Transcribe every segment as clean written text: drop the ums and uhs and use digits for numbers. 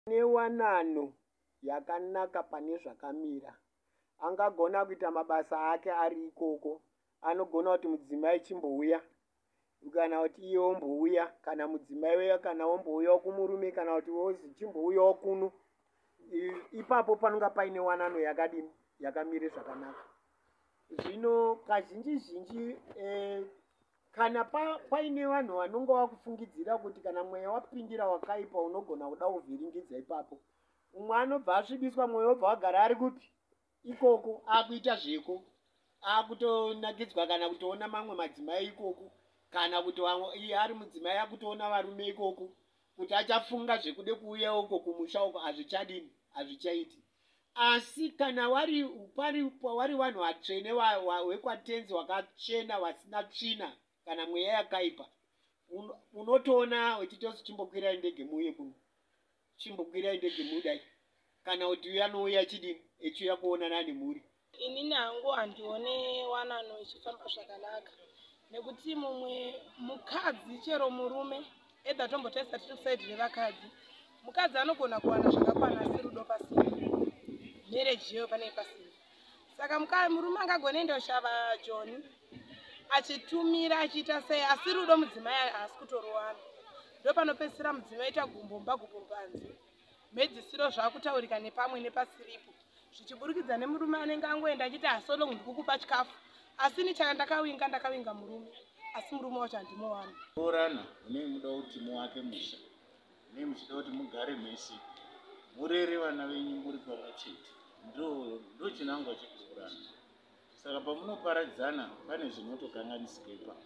Newanano yakanaka pane zvakamira. Angagona kuita mabasa ake ari ikoko. Anogona kuti mudzimai chimbouya kana kuti iye ombouya, kana mudzimai weya kana ombouya kumurume, kana kuti wozi chimbouyawo kuno. Ipapo panonga paine wanano yakadini, yakamire zvakanaka. Zvino kazhinji zhinji kana paine vanhu vanonga vakufungidzira kuti kana mweya wapindira wakaipa unogona kuda kuvhiringidza ipapo, umwe anobva asvibiswa mweya wobva wagara ari kupi ikoko, akuita zveko, akutonakidzwa kana kutoona mamwe madzimai ikoko, kana kuti iye ari mudzimai akutoona varume ikoko, kuti achafunga zvekude kuuya uko kumusha uko, hazvichadini, hazvichaiti. Asi kana wari vanhu vatsvene wekwatenzi wakachena vasina tsvina kana mweya yakaipa, unotoona uchitozi chimbokwirai ndege muuye kuno, chimbokwirai ndege mudai, kana kuti uya nouya chidini echiuya kuonana nemhuri. Inini hangu handione wanano ichifamba zvakanaka, nekuti mumwe mukadzi chero murume edha tombotaisa tiri kusaidhi revakadzi, mukadzi anogona kuwana zvakakwana asi rudo pasina, mereji yeyo pane pasina. Saka murume angagona endoshava Joni achitumira achiita sei, asi rudo mudzimai haasi kutoruwana. Ndo panopedzisira mudzimai aita gumbomba panze, mhedzisiro zvakutaurika nepamwe nepasiripo, zvichiburikidza nemurume anenge angoenda achiti hasolo ndikukupa chikafu, asi ni chaka ndakawinga murume, asi murume wacho handimowana. Orana unenge muda kuti muwake musha, unenge muchida kuti mugare mese, murere vana venyu muri pamwe chete, ndo chinangwa chekuurana. Saka pamunoparadzana pane zvinotokanganisika ipapo.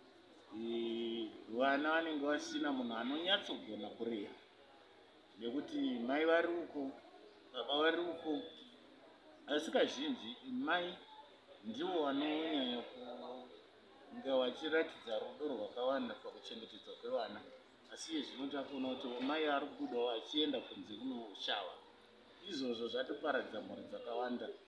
Vana vanenge vasina munhu anonyatsogona kurera, nekuti mai vari uko, baba vari uko, asi kazhinji mai ndivo vanonyanya kunge vachiratidza rudo rwakawanda pakuchengetedzwa kwevana. Asi iye zvino takuona kuti mai ari kubudawo achienda kunze kunoshava. Izvozvo zvatoparadza mhuri dzakawanda.